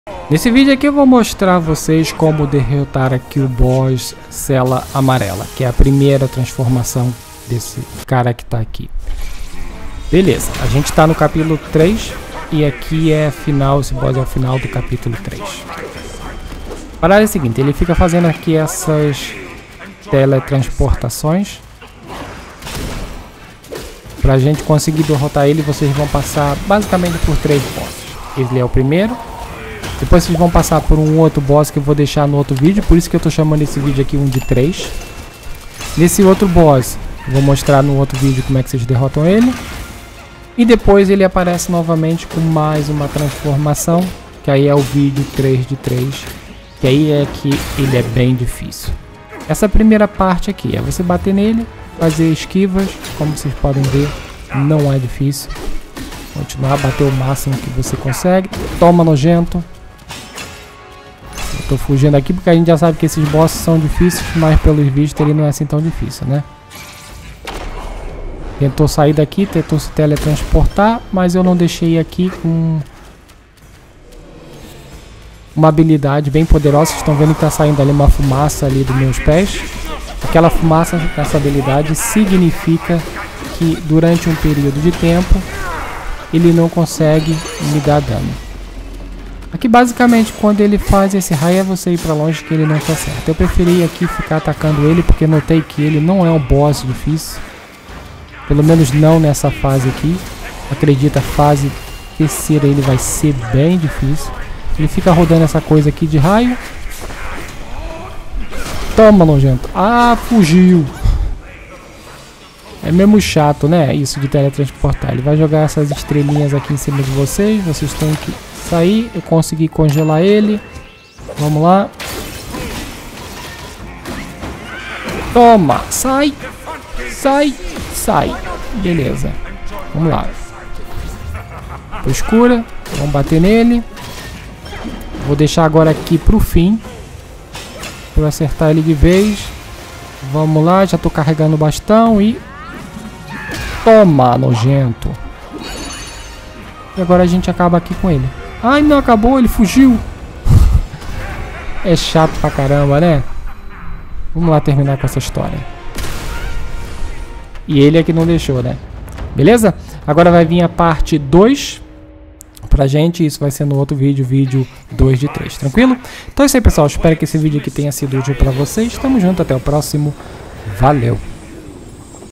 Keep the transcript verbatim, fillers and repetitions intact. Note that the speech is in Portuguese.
Nesse vídeo aqui eu vou mostrar a vocês como derrotar aqui o boss Cela Amarela, que é a primeira transformação desse cara que tá aqui. Beleza, a gente tá no capítulo três e aqui é final, esse boss é o final do capítulo três. A parada é a seguinte, ele fica fazendo aqui essas teletransportações. Pra gente conseguir derrotar ele, vocês vão passar basicamente por três bosses. Ele é o primeiro. Depois vocês vão passar por um outro boss que eu vou deixar no outro vídeo, por isso que eu tô chamando esse vídeo aqui um de três. Nesse outro boss, eu vou mostrar no outro vídeo como é que vocês derrotam ele. E depois ele aparece novamente com mais uma transformação, que aí é o vídeo três de três, que aí é que ele é bem difícil. Essa primeira parte aqui é você bater nele, fazer esquivas, como vocês podem ver, não é difícil. Continuar a bater o máximo que você consegue. Toma, nojento. Eu tô fugindo aqui porque a gente já sabe que esses bosses são difíceis, mas pelos vistos ele não é assim tão difícil, né? Tentou sair daqui, tentou se teletransportar, mas eu não deixei aqui com uma habilidade bem poderosa. Vocês estão vendo que tá saindo ali uma fumaça ali dos meus pés. Aquela fumaça, essa habilidade significa que durante um período de tempo ele não consegue me dar dano. Aqui basicamente quando ele faz esse raio é você ir pra longe que ele não te acerta. Eu preferi aqui ficar atacando ele porque notei que ele não é um boss difícil. Pelo menos não nessa fase aqui. Acredita, a fase terceira ele vai ser bem difícil. Ele fica rodando essa coisa aqui de raio. Toma, nojento. Ah, fugiu. É mesmo chato, né? Isso de teletransportar. Ele vai jogar essas estrelinhas aqui em cima de vocês. Vocês têm que sair. Eu consegui congelar ele. Vamos lá. Toma. Sai. Sai. Sai. Beleza. Vamos lá. Tô escura. Vamos bater nele. Vou deixar agora aqui pro fim. Pra eu acertar ele de vez. Vamos lá. Já tô carregando o bastão e... Toma, nojento. E agora a gente acaba aqui com ele. Ai, não acabou, ele fugiu. É chato pra caramba, né? Vamos lá terminar com essa história. E ele é que não deixou, né? Beleza? Agora vai vir a parte dois pra gente. Isso vai ser no outro vídeo, vídeo dois de três. Tranquilo? Então é isso aí, pessoal. Espero que esse vídeo aqui tenha sido útil pra vocês. Tamo junto, até o próximo. Valeu!